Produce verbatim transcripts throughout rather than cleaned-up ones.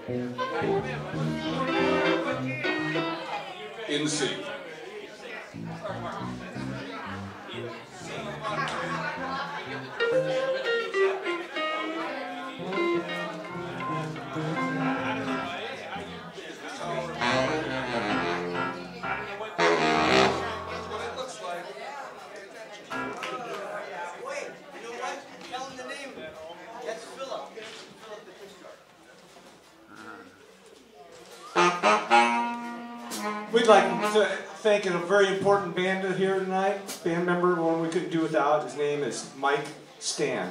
In C. We'd like to thank a very important band here tonight. Band member, one we couldn't do without. His name is Mike Stand.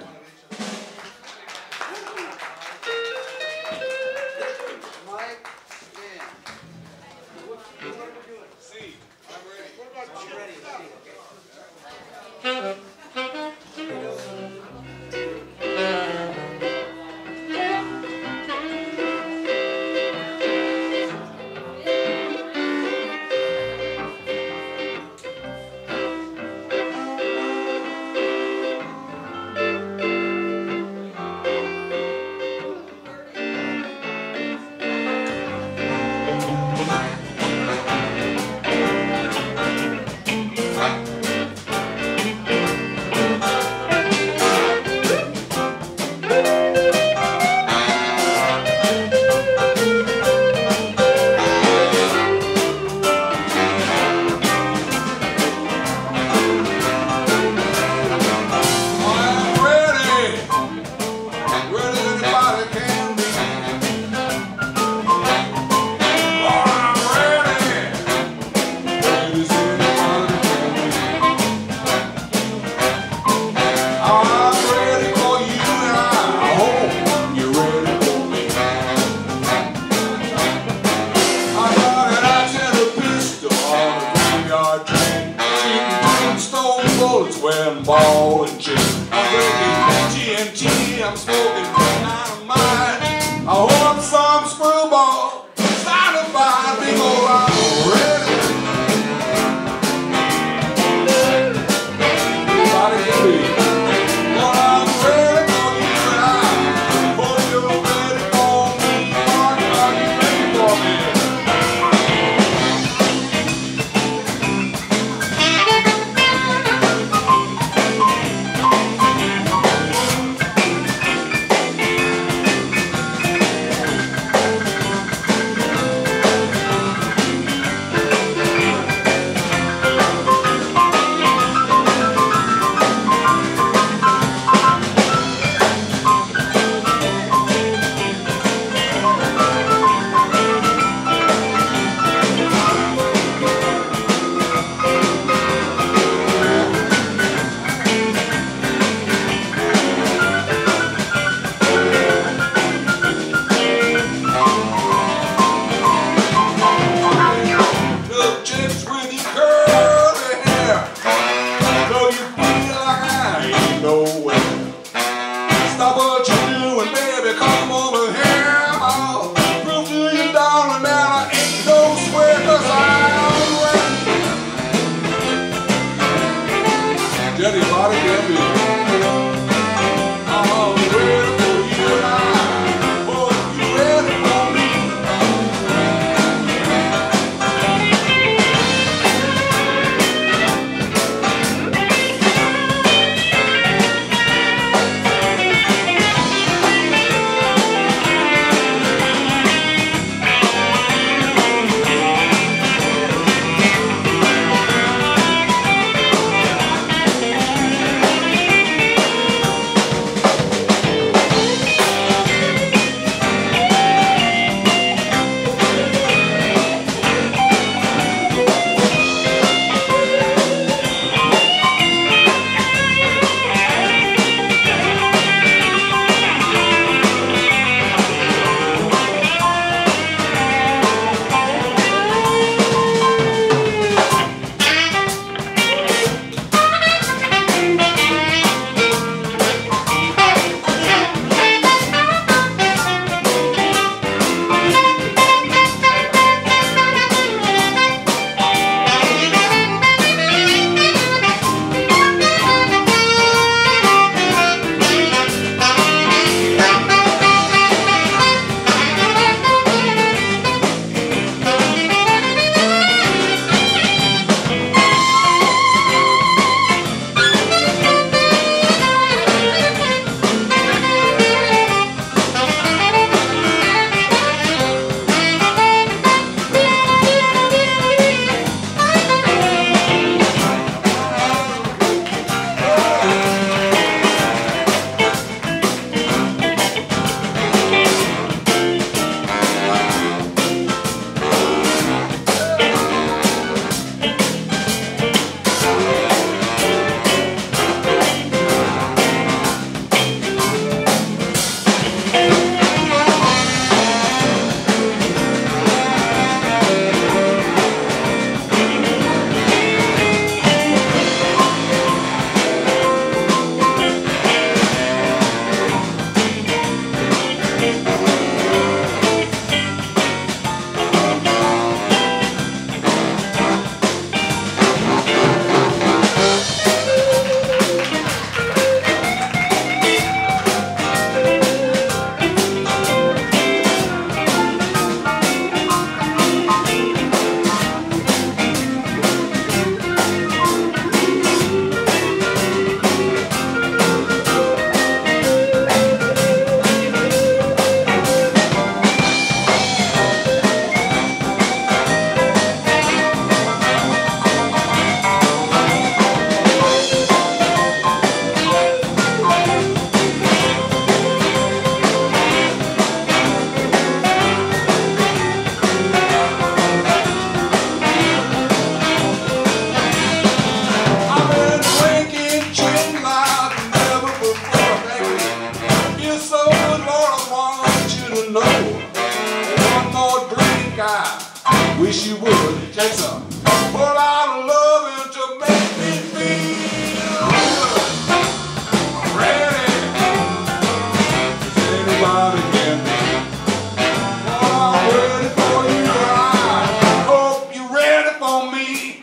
Mike Stand. What are we doing? C. I'm ready. What about I'm ready. When ball and chain, I'm drinking G and T, I'm smoking dynamite. I hope some screwball started by big old I'm ready. Everybody can be. Well, I'm ready for you and I. Hope you're ready for me. Are you ready for me? wish you would. Check this out. Put out a loving to make me feel good. I'm ready. Does anybody get me? Well, I'm ready for you. I hope you're ready for me.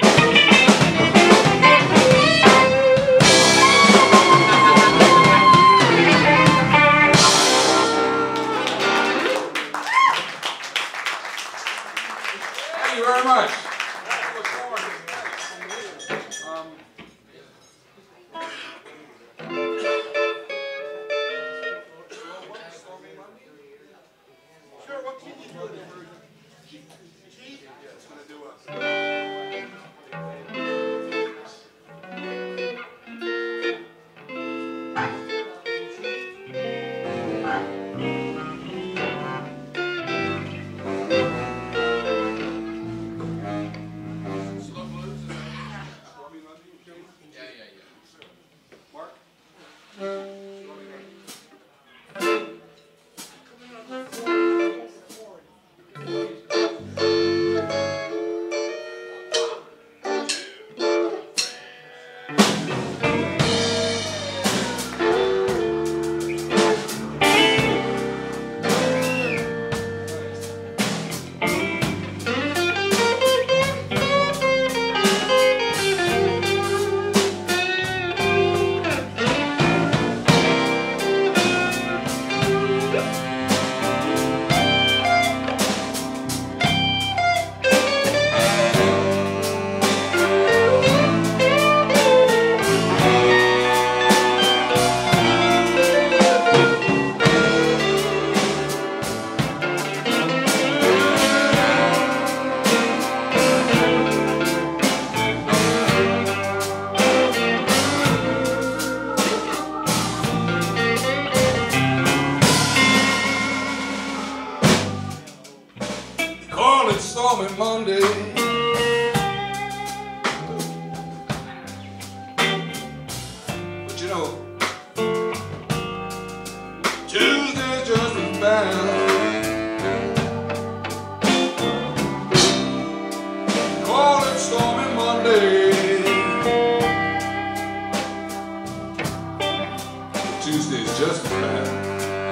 Thank you very much. Sure, what can you do? Chief? Chief? Yeah, it's gonna do us. Slow blues, is that Stormy Monday? Yeah, yeah, yeah. Mark? Stormy Monday. Call it Stormy Monday. But you know, Tuesday just as bad. Call it Stormy Monday. Tuesday's just as bad.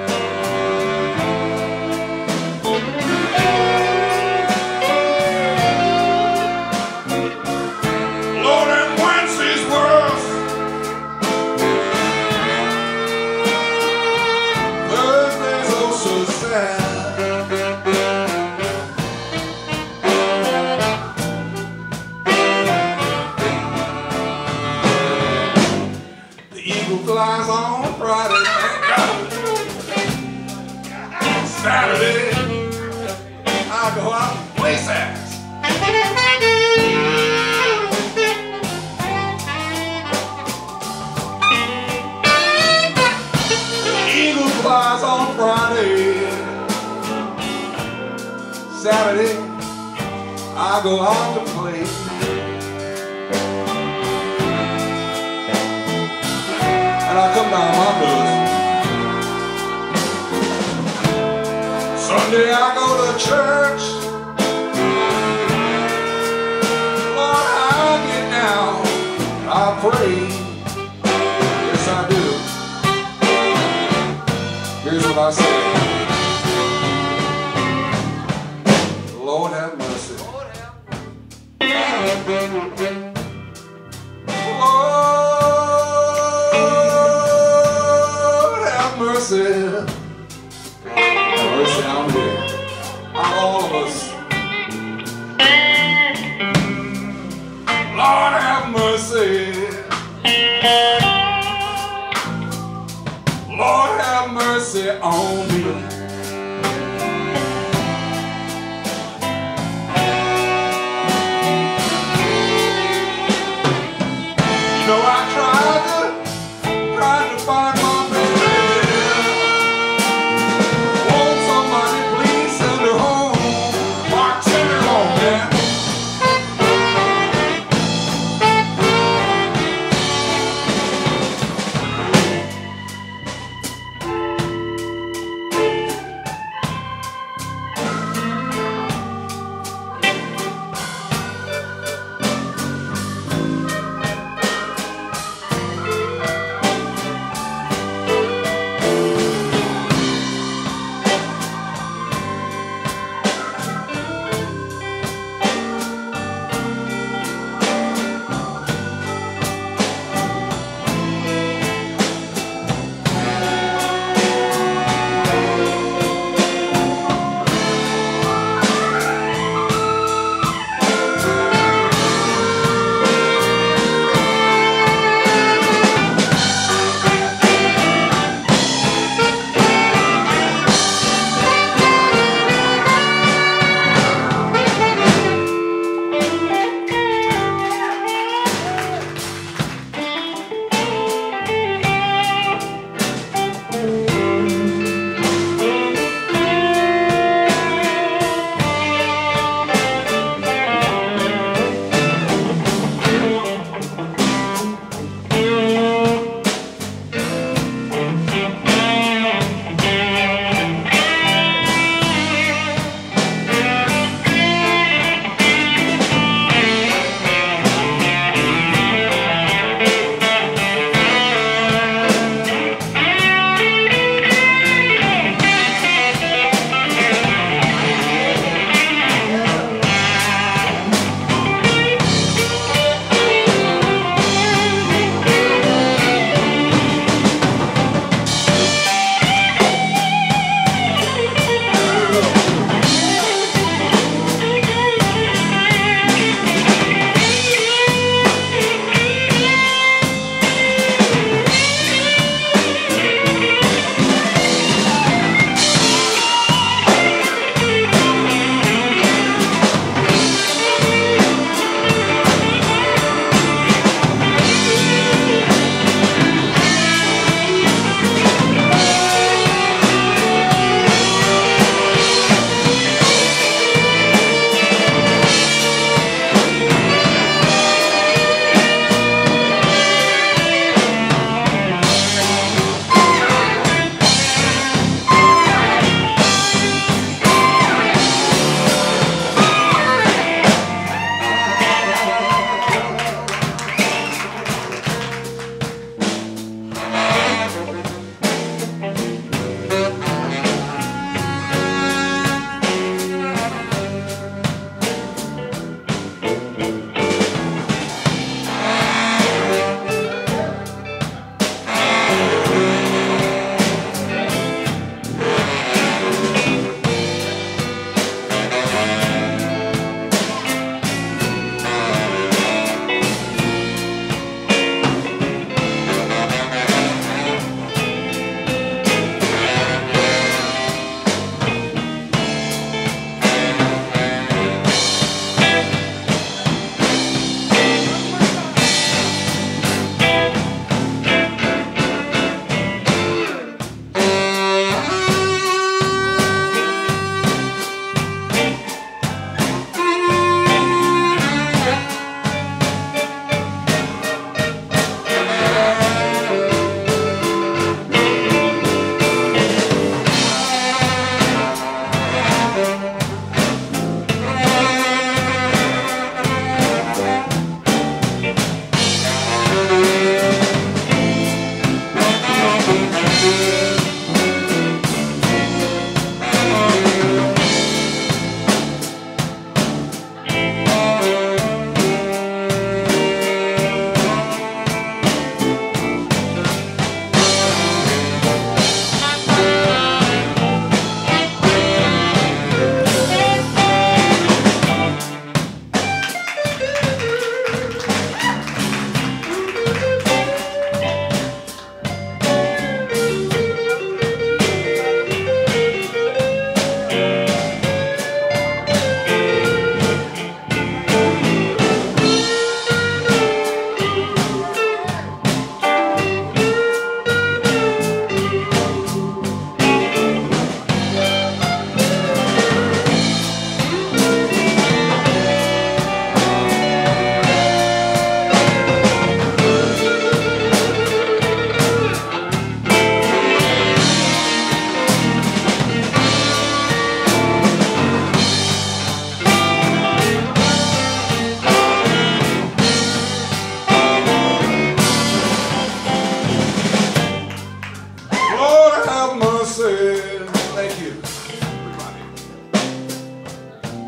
Flies on Friday, Saturday, I go out and play sax. Eagle flies on Friday, Saturday, I go out to play. I come down my blues. Sunday I go to church. Lord, I get down, I pray. Yes, I do. Here's what I say. Lord have mercy. Mercy, have mercy on me, on all of us. Lord have mercy. Lord have mercy on me.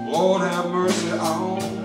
Lord have mercy on